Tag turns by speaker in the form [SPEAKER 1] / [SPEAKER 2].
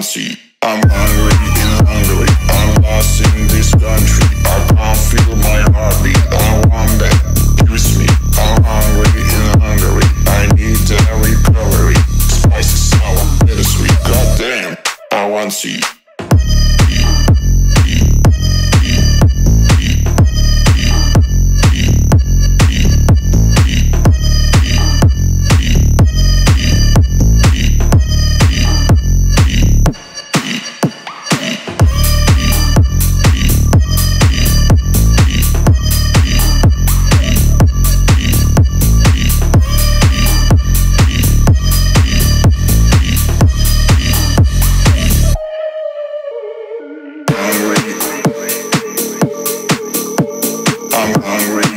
[SPEAKER 1] see. I'm hungry in Hungary, I'm lost in this country. I can't feel my heartbeat, I want that, kiss me. I'm hungry in Hungary, I need a recovery. Spicy, sour, bittersweet, goddamn, I want see. I'm hungry.